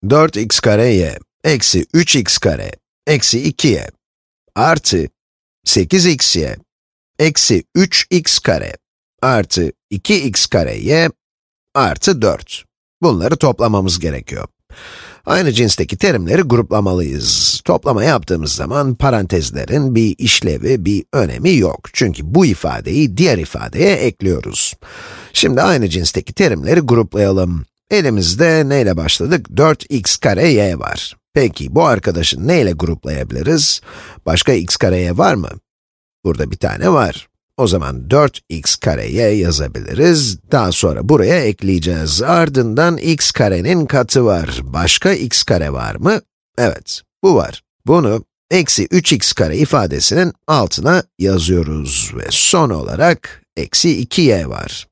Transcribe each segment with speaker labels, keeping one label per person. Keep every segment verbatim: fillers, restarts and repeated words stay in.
Speaker 1: dört x kare y eksi üç x kare eksi iki y artı sekiz x y eksi üç x kare artı iki x kare y artı dört. Bunları toplamamız gerekiyor. Aynı cinsteki terimleri gruplamalıyız. Toplama yaptığımız zaman parantezlerin bir işlevi, bir önemi yok. Çünkü bu ifadeyi diğer ifadeye ekliyoruz. Şimdi aynı cinsteki terimleri gruplayalım. Elimizde neyle başladık? dört x kare y var. Peki bu arkadaşı neyle gruplayabiliriz? Başka x kare y var mı? Burada bir tane var. O zaman dört x kare y yazabiliriz. Daha sonra buraya ekleyeceğiz. Ardından x karenin katı var. Başka x kare var mı? Evet, bu var. Bunu eksi üç x kare ifadesinin altına yazıyoruz. Ve son olarak eksi iki y var.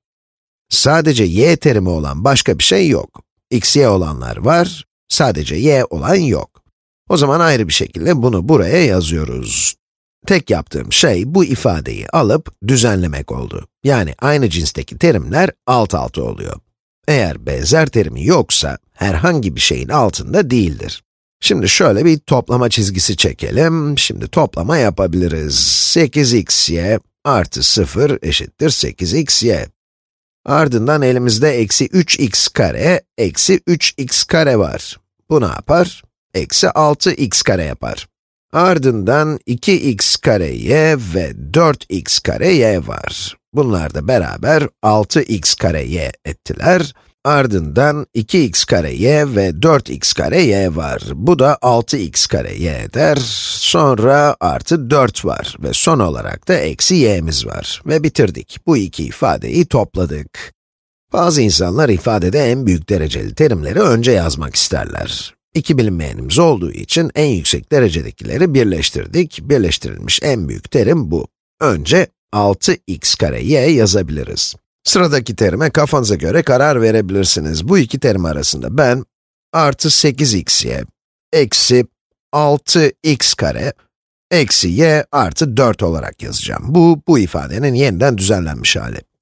Speaker 1: Sadece y terimi olan başka bir şey yok. X, y olanlar var, sadece y olan yok. O zaman ayrı bir şekilde bunu buraya yazıyoruz. Tek yaptığım şey bu ifadeyi alıp düzenlemek oldu. Yani aynı cinsteki terimler alt alta oluyor. Eğer benzer terimi yoksa herhangi bir şeyin altında değildir. Şimdi şöyle bir toplama çizgisi çekelim. Şimdi toplama yapabiliriz. sekiz x y artı sıfır eşittir sekiz x y. Ardından elimizde eksi üç x kare, eksi üç x kare var. Bu ne yapar? Eksi altı x kare yapar. Ardından iki x kare y ve dört x kare y var. Bunlar da beraber altı x kare y ettiler. Ardından iki x kare y ve dört x kare y var. Bu da altı x kare y eder. Sonra artı dört var ve son olarak da eksi y'miz var. Ve bitirdik. Bu iki ifadeyi topladık. Bazı insanlar ifadede en büyük dereceli terimleri önce yazmak isterler. İki bilinmeyenimiz olduğu için en yüksek derecedekileri birleştirdik. Birleştirilmiş en büyük terim bu. Önce altı x kare y yazabiliriz. Sıradaki terime kafanıza göre karar verebilirsiniz. Bu iki terim arasında ben artı sekiz x y eksi altı x kare eksi y artı dört olarak yazacağım. Bu, bu ifadenin yeniden düzenlenmiş hali.